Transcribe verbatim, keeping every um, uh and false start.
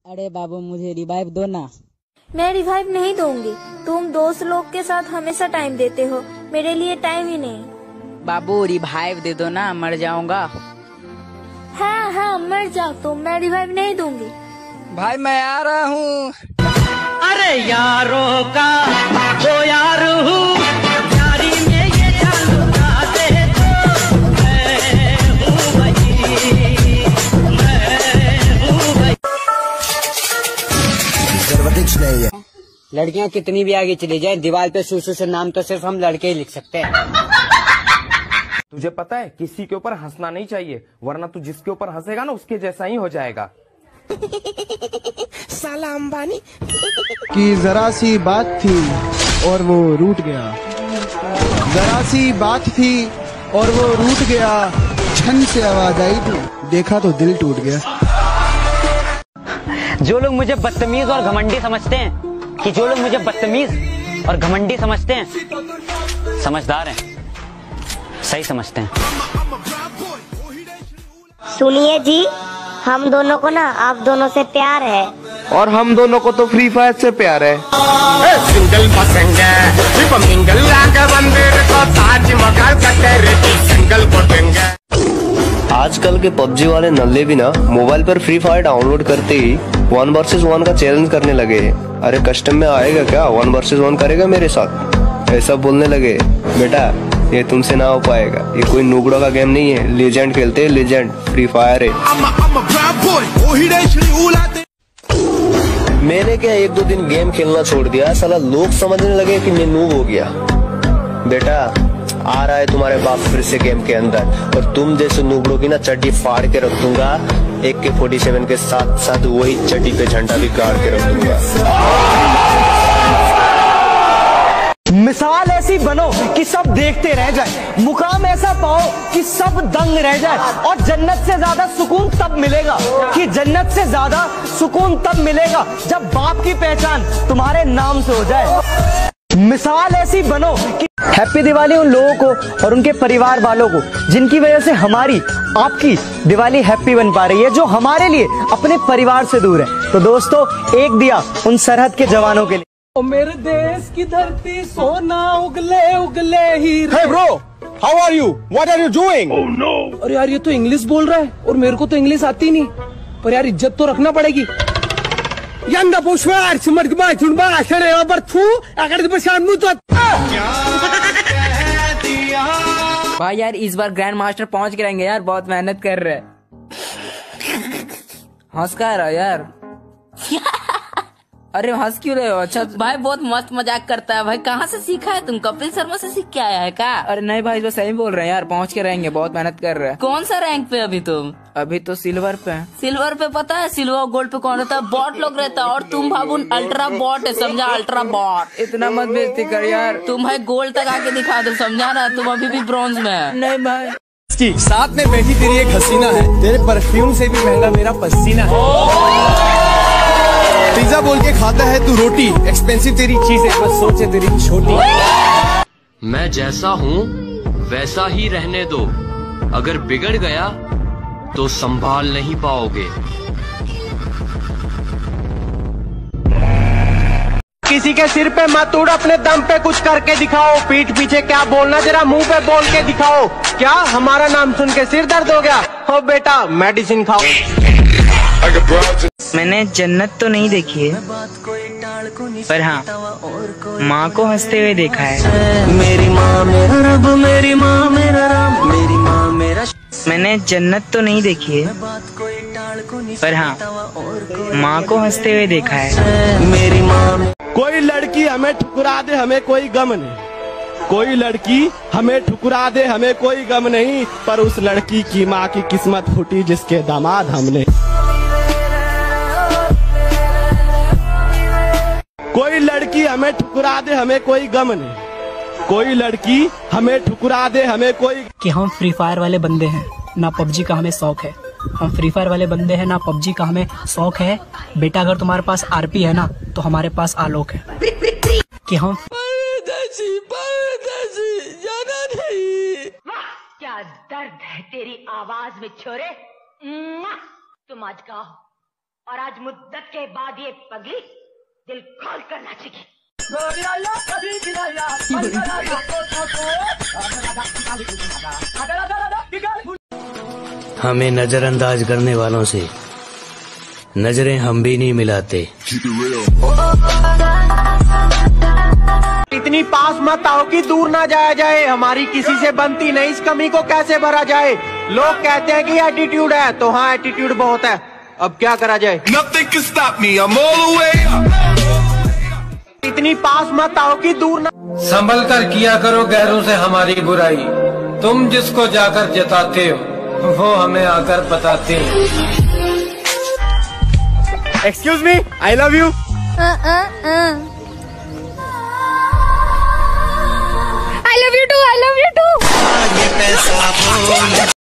अरे बाबू मुझे रिवाइव दो ना। मैं रिवाइव नहीं दूंगी। तुम दोस्त लोग के साथ हमेशा टाइम देते हो, मेरे लिए टाइम ही नहीं। बाबू रिवाइव दे दो ना, मर जाऊंगा। हाँ हाँ मर जाओ तुम, मैं रिवाइव नहीं दूंगी। भाई मैं आ रहा हूँ। अरे यारों का वो यार हूँ, यारी में ये जालूका दे दो। मैं हूँ वही, मैं हूँ वही। नहीं है। लड़कियां कितनी भी आगे चली जाएं, दीवार पे सुसु से नाम तो सिर्फ हम लड़के ही लिख सकते हैं। तुझे पता है किसी के ऊपर हंसना नहीं चाहिए, वरना तू जिसके ऊपर हंसेगा ना उसके जैसा ही हो जाएगा। साला अंबानी की जरा सी बात थी और वो रूठ गया, जरा सी बात थी और वो रूठ गया। छन से आवाज आई थी, देखा तो दिल टूट गया। जो लोग मुझे बदतमीज और घमंडी समझते हैं, कि जो लोग मुझे बदतमीज और घमंडी समझते हैं, समझदार हैं, सही समझते हैं। सुनिए जी, हम दोनों को ना आप दोनों से प्यार है। और हम दोनों को तो फ्री फायर से प्यार है। सिंगल पसंगे सिंगल को ताज महल सिंगल पसंगे। आजकल के पबजी वाले नल्ले भी ना मोबाइल पर फ्री फायर डाउनलोड करते ही वन वर्सेस वन का चैलेंज करने लगे। अरे कस्टम में आएगा क्या, वन वर्सेस वन करेगा मेरे साथ, ऐसा बोलने लगे। बेटा ये तुमसे ना हो पाएगा, ये कोई नुगड़ों का गेम नहीं है, लेजेंड खेलते हैं, लेजेंड फ्री फायर है। मैंने क्या एक दो दिन गेम खेलना छोड़ दिया, साला लोग समझने लगे कि मैं नूब हो गया। बेटा आ रहा है तुम्हारे बाप फिर से गेम के अंदर, और तुम जैसे नूबड़ों की ना चड्डी फाड़ के रख दूंगा। एक के फोर्टी सेवन के साथ साथ वही चड्डी पे झंडा भी गाड़ के रख दूंगा। मिसाल ऐसी बनो कि सब देखते रह जाए, मुकाम ऐसा पाओ कि सब दंग रह जाए। और जन्नत से ज्यादा सुकून तब मिलेगा, कि जन्नत से ज्यादा सुकून तब मिलेगा जब बाप की पहचान तुम्हारे नाम से हो जाए। मिसाल ऐसी बनो कि हैप्पी दिवाली उन लोगों को और उनके परिवार वालों को जिनकी वजह से हमारी आपकी दिवाली हैप्पी बन पा रही है, जो हमारे लिए अपने परिवार से दूर है। तो दोस्तों एक दिया उन सरहद के जवानों के लिए। ओ मेरे देश की धरती सोना उगले उगले ही। Hey bro, how are you? What are you doing? Oh no! अरे यार ये तो इंग्लिश बोल रहा है और मेरे को तो इंग्लिश आती नहीं, पर यार इज्जत तो रखना पड़ेगी। यंदा पुष्पार सिमर के बाद चुन बात करे और तू अगर तो शाम नु तो भाई यार इस बार ग्रैंड मास्टर पहुंच के रहेंगे यार, बहुत मेहनत कर रहे हैं। हंस का रहा यार। अरे हंस क्यों रहे हो? अच्छा भाई बहुत मस्त मजाक करता है भाई, कहाँ से सीखा है तुम? कपिल शर्मा से सीख के आया है क्या? अरे नहीं भाई, बस सही बोल रहे हैं यार, पहुंच के रहेंगे, बहुत मेहनत कर रहे हैं। कौन सा रैंक पे अभी तुम? अभी तो सिल्वर पे। सिल्वर पे पता है सिल्वर गोल्ड पे कौन रहता है? बॉट लोग रहता है, और तुम बाबू अल्ट्रा बॉट है, समझा? Ultra bot. इतना मत बेइज्जती कर यार। तुम भाई गोल्ड तक आके दिखा दो, समझा ना? तुम अभी भी ब्रॉन्ज में है। नहीं भाई, साथ में बैठी तेरी एक हसीना है, तेरे परफ्यूम से भी महंगा मेरा पसीना है। पिज्जा बोल के खाता है तू रोटी, एक्सपेंसिव तेरी चीज है, बस सोचे तेरी छोटी। मैं जैसा हूँ वैसा ही रहने दो, अगर बिगड़ गया तो संभाल नहीं पाओगे। किसी के सिर पे मत उड़, अपने दम पे कुछ करके दिखाओ। पीठ पीछे क्या बोलना, जरा मुंह पे बोल के दिखाओ। क्या हमारा नाम सुन के सिर दर्द हो गया? हो बेटा मेडिसिन खाओ। मैंने जन्नत तो नहीं देखी है, पर हाँ माँ को हंसते हुए देखा है। मेरी माँ मेरा रब, मेरी माँ मेरा राम, मेरी माँ मेरा। मैंने जन्नत तो नहीं देखी है, पर हाँ माँ को हंसते हुए देखा है। मेरी माँ। कोई लड़की हमें ठुकरा दे हमें कोई गम नहीं, कोई लड़की हमें ठुकरा दे हमें कोई गम नहीं, पर उस लड़की की माँ की किस्मत फूटी जिसके दामाद हमने। कोई लड़की हमें ठुकरा दे हमें कोई गम नहीं, कोई लड़की हमें ठुकरा दे हमें कोई। कि हम फ्री फायर वाले बंदे हैं ना, पबजी का हमें शौक है। हम फ्री फायर वाले बंदे हैं ना, पबजी का हमें शौक है। बेटा अगर तुम्हारे पास आरपी है ना, तो हमारे पास आलोक है। कि हम परदेसी परदेसी जाना नहीं। क्या दर्द है तेरी आवाज में छोरे। तुम आज का और आज मुद्दत के बाद ये पगली दिल खोल कर नाचेगी। हमें नजरअंदाज करने वालों से नजरें हम भी नहीं मिलाते। इतनी पास मत आओ कि दूर ना जाया जाए, हमारी किसी से बनती नहीं, इस कमी को कैसे भरा जाए। लोग कहते हैं कि एटीट्यूड है, तो हाँ एटीट्यूड बहुत है, अब क्या करा जाए। Nothing can stop me, I'm all the way up. इतनी पास मत आओ कि दूर ना। संभल कर किया करो गैरों से हमारी बुराई, तुम जिसको जाकर जताते हो वो हमें आकर बताते हैं। Excuse me, I love you. I love you too, I love you too.